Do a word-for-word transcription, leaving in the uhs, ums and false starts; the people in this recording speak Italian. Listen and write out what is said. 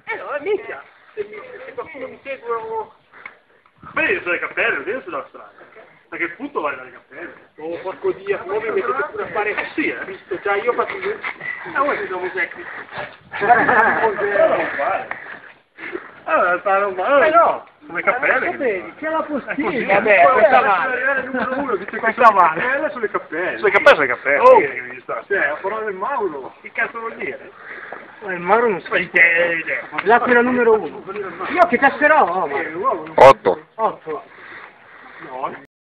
Eh no, mica. Se, mi, se qualcuno mi segue... Beh, io sono le cappelle, io sulla strada. A che punto vai dalle cappelle? Oh, porco Dio, ora mi mettete pure a fare... Eh sì, eh. Visto, già io faccio... Ah, voi siamo tecnici. Non vale. Allora, sta roba... Eh no! Come cappelle? Vedi, c'è la postilla. Vabbè, questa vale. Numero uno, dice Questa vale. cappelle sulle cappelle. Sulle cappelle sulle cappelle. Oh! Sì, la parola del Mauro. Che cazzo vuol dire? Il Mauro non so di te. L'aquila numero uno. Io che tasserò? otto. Otto. No,